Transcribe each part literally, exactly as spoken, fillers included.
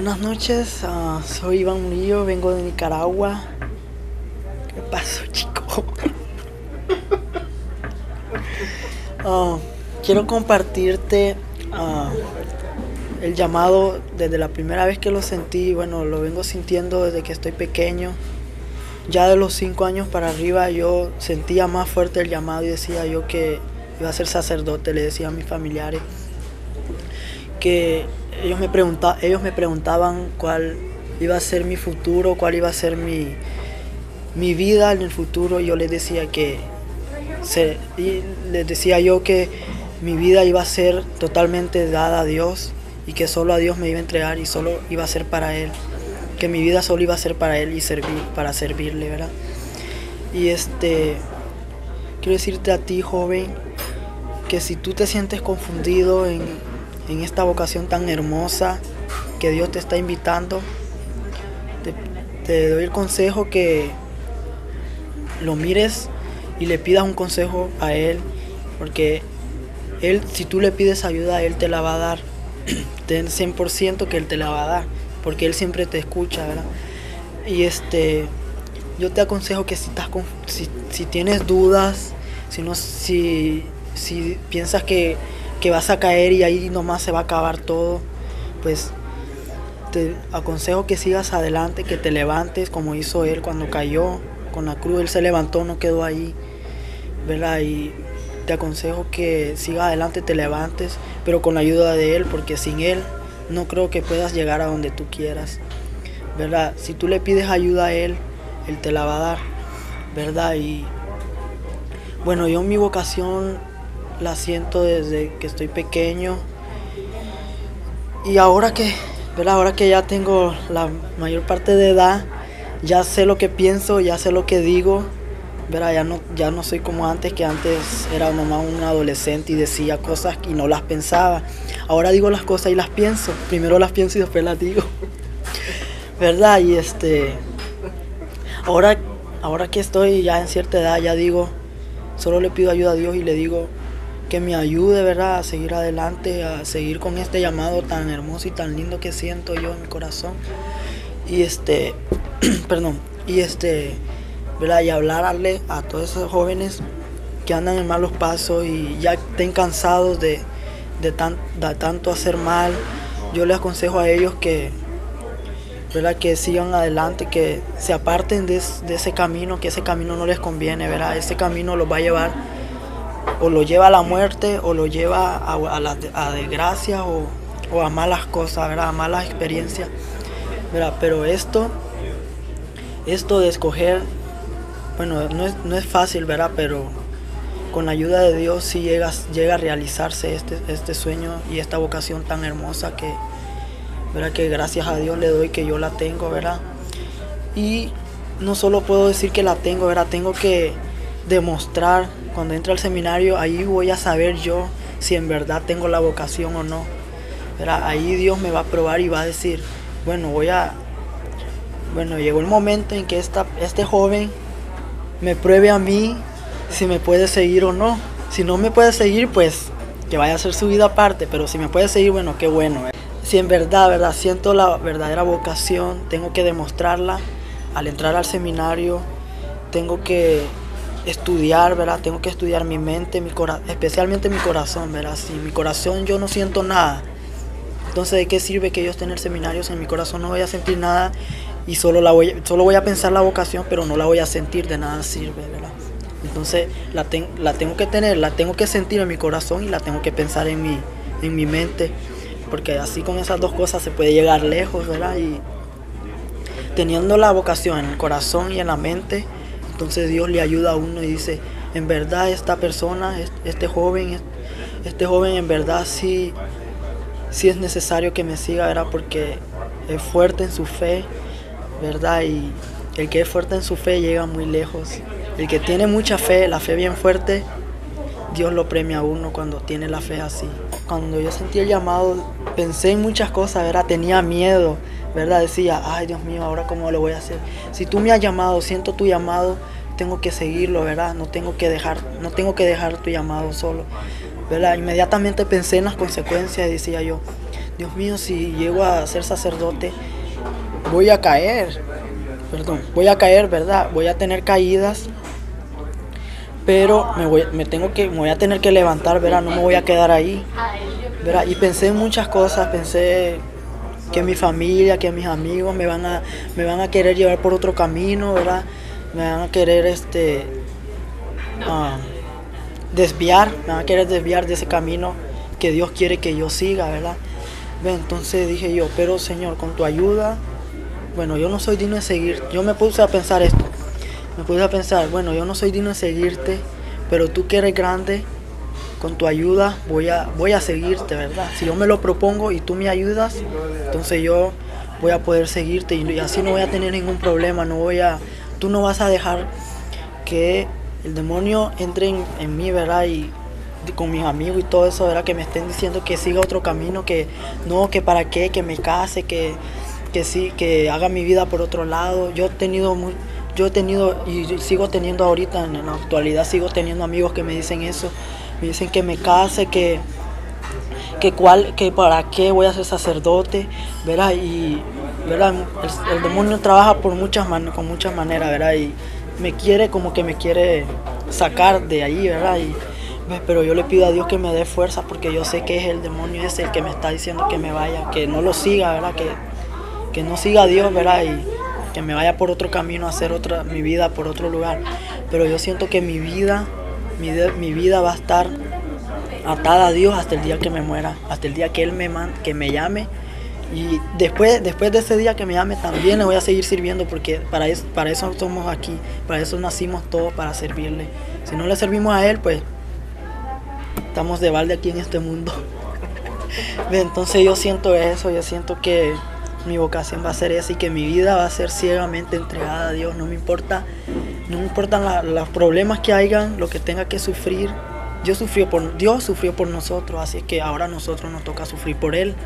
Buenas noches, uh, soy Iván Murillo, vengo de Nicaragua. ¿Qué pasó, chico? uh, quiero compartirte uh, el llamado desde la primera vez que lo sentí. Bueno, lo vengo sintiendo desde que estoy pequeño. Ya de los cinco años para arriba yo sentía más fuerte el llamado y decía yo que iba a ser sacerdote. Le decía a mis familiares que ellos me, pregunta, ellos me preguntaban cuál iba a ser mi futuro, cuál iba a ser mi, mi vida en el futuro. Y yo les decía que se, y les decía yo que mi vida iba a ser totalmente dada a Dios y que solo a Dios me iba a entregar y solo iba a ser para Él, que mi vida solo iba a ser para Él y servir, para servirle, ¿verdad? Y este, quiero decirte a ti, joven, que si tú te sientes confundido en, en esta vocación tan hermosa que Dios te está invitando, te, te doy el consejo que lo mires y le pidas un consejo a Él, porque Él, si tú le pides ayuda, Él te la va a dar. Ten cien por ciento que Él te la va a dar, porque Él siempre te escucha, ¿verdad? Y este, yo te aconsejo que si, estás con, si, si tienes dudas, si, no, si, si piensas que, que vas a caer y ahí nomás se va a acabar todo, pues te aconsejo que sigas adelante, que te levantes como hizo Él cuando cayó con la cruz. Él se levantó, no quedó ahí, ¿verdad? Y te aconsejo que sigas adelante, te levantes, pero con la ayuda de Él, porque sin Él no creo que puedas llegar a donde tú quieras, ¿verdad? Si tú le pides ayuda a Él, Él te la va a dar, ¿verdad? Y bueno, yo mi vocación la siento desde que estoy pequeño, y ahora que, ¿verdad? Ahora que ya tengo la mayor parte de edad, ya sé lo que pienso, ya sé lo que digo, ¿verdad? Ya no, ya no soy como antes, que antes era nomás un adolescente y decía cosas y no las pensaba. Ahora digo las cosas y las pienso. Primero las pienso y después las digo, ¿verdad? Y este, ahora, ahora que estoy ya en cierta edad, ya digo, solo le pido ayuda a Dios y le digo que me ayude, ¿verdad? A seguir adelante, a seguir con este llamado tan hermoso y tan lindo que siento yo en mi corazón. Y este, perdón, y este, ¿verdad? Y hablarle a todos esos jóvenes que andan en malos pasos y ya estén cansados de, de, tan, de tanto hacer mal. Yo les aconsejo a ellos que, ¿verdad? Que sigan adelante, que se aparten de, de ese camino, que ese camino no les conviene, ¿verdad? Ese camino los va a llevar, o lo lleva a la muerte, o lo lleva a, a, la, a desgracia, o, o a malas cosas, ¿verdad? A malas experiencias, ¿verdad? Pero esto, esto de escoger, bueno, no es, no es fácil, ¿verdad? Pero con la ayuda de Dios sí llega, llega a realizarse este, este sueño y esta vocación tan hermosa que, ¿verdad? Que gracias a Dios le doy que yo la tengo, ¿verdad? Y no solo puedo decir que la tengo, ¿verdad? Tengo que demostrar, cuando entre al seminario, ahí voy a saber yo si en verdad tengo la vocación o no, ¿verdad? Ahí Dios me va a probar y va a decir, bueno, voy a, bueno, llegó el momento en que esta, este joven me pruebe a mí si me puede seguir o no. Si no me puede seguir, pues que vaya a hacer su vida aparte, pero si me puede seguir, bueno, qué bueno. Si en verdad, verdad, siento la verdadera vocación, tengo que demostrarla al entrar al seminario. Tengo que estudiar, ¿verdad? Tengo que estudiar mi mente, mi cora especialmente mi corazón, ¿verdad? Si mi corazón yo no siento nada, entonces ¿de qué sirve que yo esté en el seminario si en mi corazón no voy a sentir nada? Y solo, la voy, solo voy a pensar la vocación, pero no la voy a sentir, de nada sirve, ¿verdad? Entonces la, ten, la tengo que tener, la tengo que sentir en mi corazón y la tengo que pensar en mi, en mi mente, porque así con esas dos cosas se puede llegar lejos, ¿verdad? Y teniendo la vocación en el corazón y en la mente, entonces Dios le ayuda a uno y dice, en verdad esta persona, este joven, este joven en verdad sí, sí es necesario que me siga, ¿verdad? Porque es fuerte en su fe, ¿verdad? Y el que es fuerte en su fe llega muy lejos. El que tiene mucha fe, la fe bien fuerte, Dios lo premia a uno cuando tiene la fe así. Cuando yo sentí el llamado, pensé en muchas cosas, ¿verdad? Tenía miedo, ¿verdad? Decía, ay Dios mío, ¿ahora cómo lo voy a hacer? Si tú me has llamado, siento tu llamado, tengo que seguirlo, ¿verdad? No tengo que dejar, no tengo que dejar tu llamado solo, ¿verdad? Inmediatamente pensé en las consecuencias y decía yo, Dios mío, si llego a ser sacerdote, voy a caer, perdón, voy a caer, ¿verdad? Voy a tener caídas, pero me, voy, me, tengo que, me voy a tener que levantar, ¿verdad? No me voy a quedar ahí, ¿verdad? Y pensé en muchas cosas, pensé que mi familia, que mis amigos me van a, me van a querer llevar por otro camino, ¿verdad? Me van a querer este, uh, desviar, me van a querer desviar de ese camino que Dios quiere que yo siga, ¿verdad? Entonces dije yo, pero Señor, con tu ayuda, bueno, yo no soy digno de seguir. Yo me puse a pensar esto, me puse a pensar, bueno, yo no soy digno de seguirte, pero tú que eres grande, con tu ayuda voy a, voy a seguirte, ¿verdad? Si yo me lo propongo y tú me ayudas, entonces yo voy a poder seguirte y así no voy a tener ningún problema, no voy a, tú no vas a dejar que el demonio entre en, en mí, ¿verdad? Y con mis amigos y todo eso, ¿verdad? Que me estén diciendo que siga otro camino, que no, que para qué, que me case, que, que sí, que haga mi vida por otro lado. Yo he tenido muy, yo he tenido y sigo teniendo ahorita, en la actualidad sigo teniendo amigos que me dicen eso, me dicen que me case, que que cuál, que para qué voy a ser sacerdote, ¿verdad? Y ¿verdad? El, el demonio trabaja por muchas man, con muchas maneras, ¿verdad? Y me quiere como que me quiere sacar de ahí, ¿verdad? Y pero yo le pido a Dios que me dé fuerza porque yo sé que es el demonio ese el que me está diciendo que me vaya, que no lo siga, ¿verdad? Que, que no siga a Dios, ¿verdad? Y que me vaya por otro camino a hacer otra, mi vida por otro lugar. Pero yo siento que mi vida, mi, de, mi vida va a estar atada a Dios hasta el día que me muera, hasta el día que Él me, man, que me llame. Y después, después de ese día que me llame también le voy a seguir sirviendo porque para eso, para eso somos aquí, para eso nacimos todos, para servirle. Si no le servimos a Él, pues estamos de balde aquí en este mundo. Entonces yo siento eso, yo siento que mi vocación va a ser esa y que mi vida va a ser ciegamente entregada a Dios. No me importa, no me importan la, los problemas que hayan, lo que tenga que sufrir. Dios sufrió por, Dios sufrió por nosotros, así que ahora a nosotros nos toca sufrir por Él.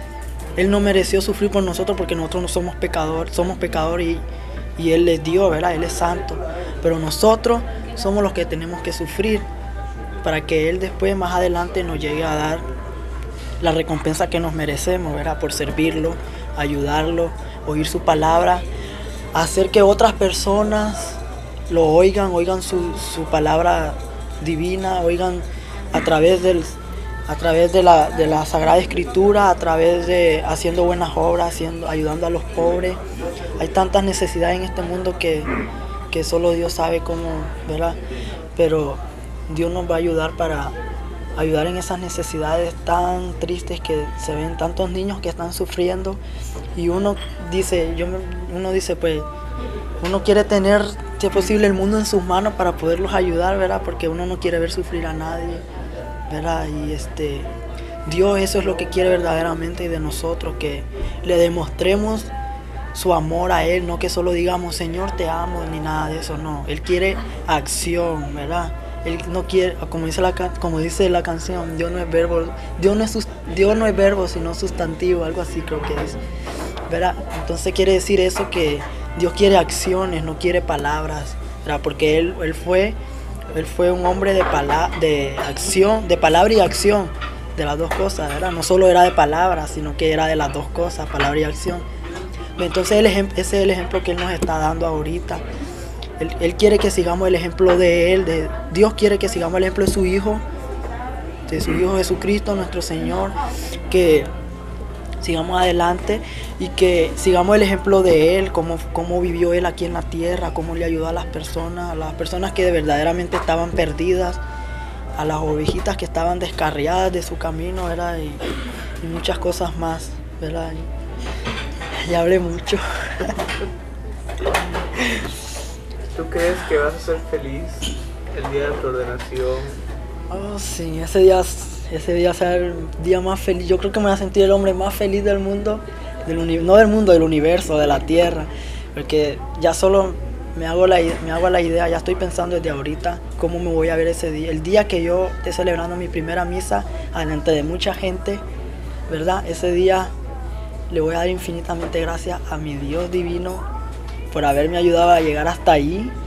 Él no mereció sufrir por nosotros porque nosotros no somos pecadores, somos pecadores y, y Él es Dios, ¿verdad? Él es santo. Pero nosotros somos los que tenemos que sufrir para que Él después, más adelante, nos llegue a dar la recompensa que nos merecemos, ¿verdad? Por servirlo, ayudarlo, oír su palabra, hacer que otras personas lo oigan, oigan su, su palabra divina, oigan a través del a través de la, de la Sagrada Escritura, a través de haciendo buenas obras, haciendo, ayudando a los pobres. Hay tantas necesidades en este mundo que, que solo Dios sabe cómo, ¿verdad? Pero Dios nos va a ayudar para ayudar en esas necesidades tan tristes que se ven, tantos niños que están sufriendo. Y uno dice, yo, uno dice, pues, uno quiere tener, si es posible, el mundo en sus manos para poderlos ayudar, ¿verdad? Porque uno no quiere ver sufrir a nadie, ¿verdad? Y este, Dios eso es lo que quiere verdaderamente de nosotros, que le demostremos su amor a Él, no que solo digamos, Señor, te amo, ni nada de eso, no. Él quiere acción, ¿verdad? Él no quiere, como dice la, como dice la canción, Dios no es verbo, Dios no es, Dios no es verbo, sino sustantivo, algo así creo que es, ¿verdad? Entonces quiere decir eso, que Dios quiere acciones, no quiere palabras, ¿verdad? Porque Él, él fue... Él fue un hombre de, pala de acción, de palabra y acción, de las dos cosas, ¿verdad? No solo era de palabras, sino que era de las dos cosas, palabra y acción. Entonces el ese es el ejemplo que Él nos está dando ahorita. Él, él quiere que sigamos el ejemplo de Él, de, Dios quiere que sigamos el ejemplo de su Hijo, de su Hijo Jesucristo, nuestro Señor, que sigamos adelante y que sigamos el ejemplo de Él, cómo, cómo vivió Él aquí en la tierra, cómo le ayudó a las personas, a las personas que verdaderamente estaban perdidas, a las ovejitas que estaban descarriadas de su camino, ¿verdad? Y, y muchas cosas más, ¿verdad? Y, y hablé mucho. ¿Tú crees que vas a ser feliz el día de tu ordenación? Oh, sí, ese día... Ese día será el día más feliz. Yo creo que me voy a sentir el hombre más feliz del mundo, del no del mundo, del universo, de la tierra. Porque ya solo me hago, la, me hago la idea, ya estoy pensando desde ahorita cómo me voy a ver ese día. El día que yo esté celebrando mi primera misa delante de mucha gente, ¿verdad? Ese día le voy a dar infinitamente gracias a mi Dios divino por haberme ayudado a llegar hasta ahí,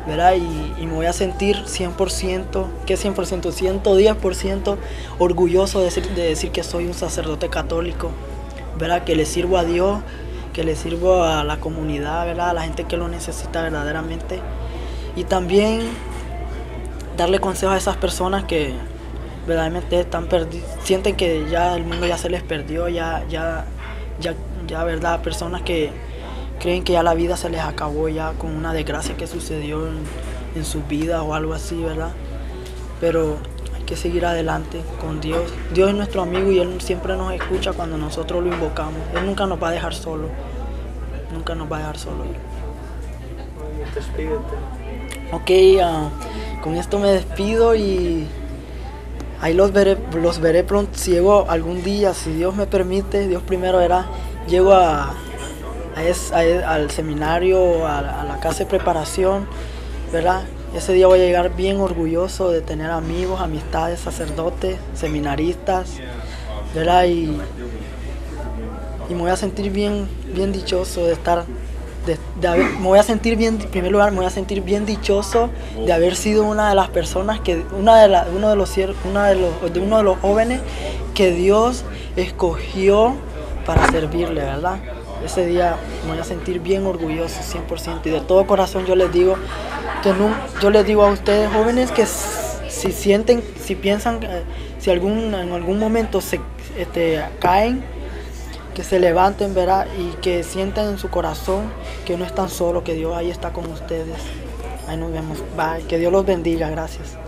¿verdad? Y, y me voy a sentir cien por ciento, ¿qué cien por ciento? ciento diez por ciento orgulloso de decir, de decir que soy un sacerdote católico, ¿verdad? Que le sirvo a Dios, que le sirvo a la comunidad, ¿verdad? A la gente que lo necesita verdaderamente. Y también darle consejos a esas personas que verdaderamente están perdi- sienten que ya el mundo ya se les perdió, ya, ya, ya, ya, ¿verdad? Personas que creen que ya la vida se les acabó ya con una desgracia que sucedió en, en su vida o algo así, ¿verdad? Pero hay que seguir adelante con Dios. Dios es nuestro amigo y Él siempre nos escucha cuando nosotros lo invocamos. Él nunca nos va a dejar solo, nunca nos va a dejar solo. Oye, despídete. Ok, uh, con esto me despido y ahí los veré, los veré pronto. Si llego algún día, si Dios me permite, Dios primero verá, llego a, a es, a, al seminario, a, a la casa de preparación, ¿verdad? Ese día voy a llegar bien orgulloso de tener amigos, amistades, sacerdotes, seminaristas, ¿verdad? Y, y me voy a sentir bien, bien dichoso de estar. De, de haber, me voy a sentir bien, en primer lugar, me voy a sentir bien dichoso de haber sido una de las personas que, una de la, uno de los, una de los, de uno de los jóvenes que Dios escogió para servirle, ¿verdad? Ese día me voy a sentir bien orgulloso, cien por ciento, y de todo corazón yo les digo que no, yo les digo a ustedes jóvenes que si sienten, si piensan, si algún, en algún momento se este, caen, que se levanten, ¿verdad? Y que sientan en su corazón que no están solos, que Dios ahí está con ustedes. Ahí nos vemos. Bye. Que Dios los bendiga. Gracias.